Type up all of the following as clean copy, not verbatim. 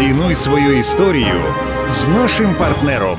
Цінуй свою історію з нашим партнером.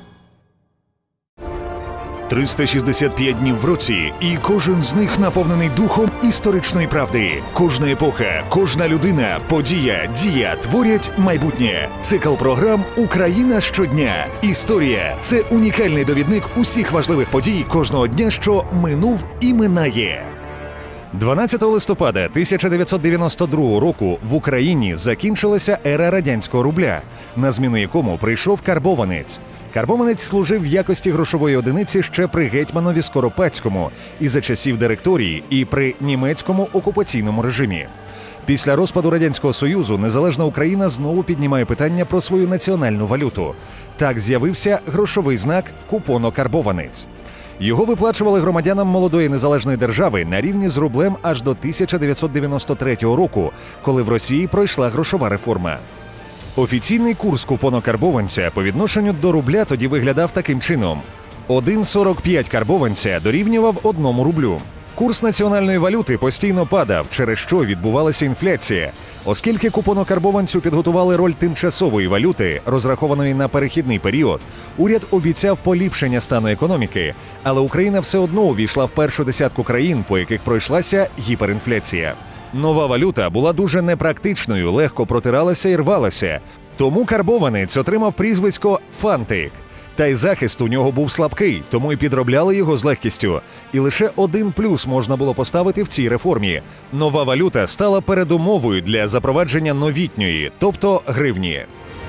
365 днів в році, і кожен з них наповнений духом історичної правди. Кожна епоха, кожна людина, подія, дія творять майбутнє. Цикл програм «Україна щодня». Історія – це унікальний довідник усіх важливих подій кожного дня, що минув і минає. 12 листопада 1992 року в Україні закінчилася ера радянського рубля, на зміну якому прийшов карбованець. Карбованець служив в якості грошової одиниці ще при гетьманові Скоропадському і за часів директорії, і при німецькому окупаційному режимі. Після розпаду Радянського Союзу незалежна Україна знову піднімає питання про свою національну валюту. Так з'явився грошовий знак «Купоно-карбованець». Його виплачували громадянам молодої незалежної держави на рівні з рублем аж до 1993 року, коли в Росії пройшла грошова реформа. Офіційний курс купоно-карбованця по відношенню до рубля тоді виглядав таким чином. 1,45 карбованця дорівнював 1 рублю. Курс національної валюти постійно падав, через що відбувалася інфляція. Оскільки купоно-карбованцю підготували роль тимчасової валюти, розрахованої на перехідний період, уряд обіцяв поліпшення стану економіки, але Україна все одно увійшла в першу десятку країн, по яких пройшлася гіперінфляція. Нова валюта була дуже непрактичною, легко протиралася і рвалася. Тому карбованець отримав прізвисько «Фантик». Та й захист у нього був слабкий, тому й підробляли його з легкістю. І лише один плюс можна було поставити в цій реформі. Нова валюта стала передумовою для запровадження новітньої, тобто гривні.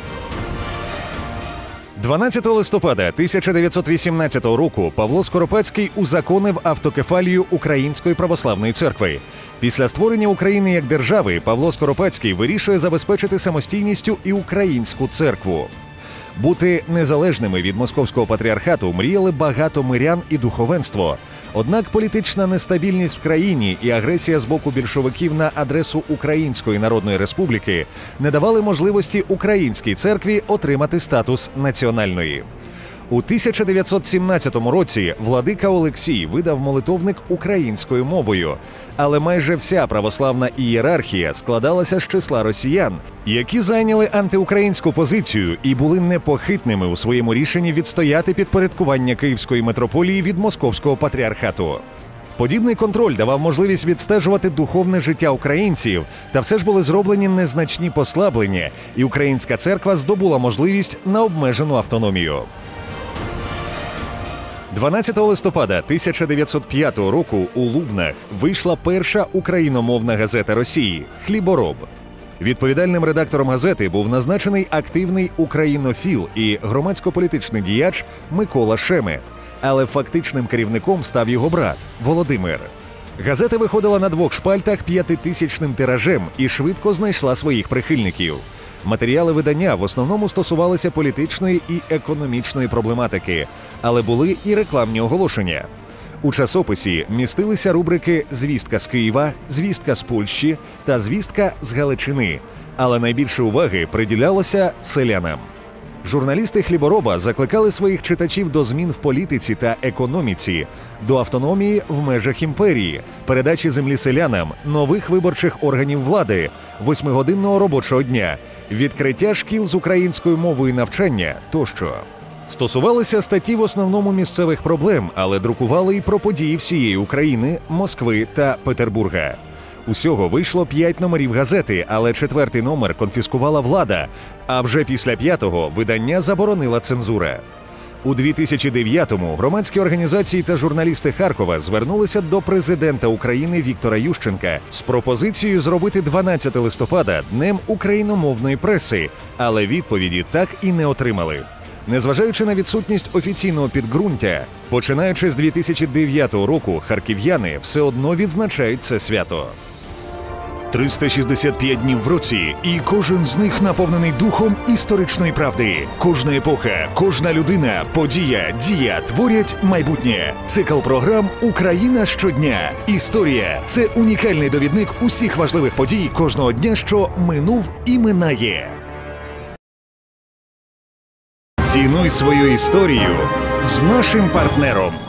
12 листопада 1918 року Павло Скоропадський узаконив автокефалію Української православної церкви. Після створення України як держави Павло Скоропадський вирішує забезпечити самостійністю і українську церкву. Бути незалежними від московського патріархату мріяли багато мирян і духовенство. Однак політична нестабільність в країні і агресія з боку більшовиків на адресу Української Народної Республіки не давали можливості українській церкві отримати статус національної. У 1917 році владика Олексій видав молитовник українською мовою, але майже вся православна ієрархія складалася з числа росіян, які зайняли антиукраїнську позицію і були непохитними у своєму рішенні відстояти підпорядкування Київської митрополії від московського патріархату. Подібний контроль давав можливість відстежувати духовне життя українців, та все ж були зроблені незначні послаблення, і українська церква здобула можливість на обмежену автономію. 12 листопада 1905 року у Лубнах вийшла перша україномовна газета Росії «Хлібороб». Відповідальним редактором газети був назначений активний українофіл і громадсько-політичний діяч Микола Шемет, але фактичним керівником став його брат Володимир. Газета виходила на 2 шпальтах 5000-ним тиражем і швидко знайшла своїх прихильників. Матеріали видання в основному стосувалися політичної і економічної проблематики, але були і рекламні оголошення. У часописі містилися рубрики «Звістка з Києва», «Звістка з Польщі» та «Звістка з Галичини», але найбільше уваги приділялося селянам. Журналісти «Хлібороба» закликали своїх читачів до змін в політиці та економіці, до автономії в межах імперії, передачі землі селянам, нових виборчих органів влади, 8-годинного робочого дня, відкриття шкіл з українською мовою навчання тощо. Стосувалися статті в основному місцевих проблем, але друкували й про події всієї України, Москви та Петербурга. Усього вийшло 5 номерів газети, але 4-й номер конфіскувала влада, а вже після 5-го видання заборонила цензура. У 2009-му громадські організації та журналісти Харкова звернулися до президента України Віктора Ющенка з пропозицією зробити 12 листопада днем україномовної преси, але відповіді так і не отримали. Незважаючи на відсутність офіційного підґрунтя, починаючи з 2009 року, харків'яни все одно відзначають це свято. 365 днів в році, і кожен з них наповнений духом історичної правди. Кожна епоха, кожна людина, подія, дія творять майбутнє. Цикл програм «Україна щодня». Історія – це унікальний довідник усіх важливих подій кожного дня, що минув і минає. Цінуй свою історію з нашим партнером.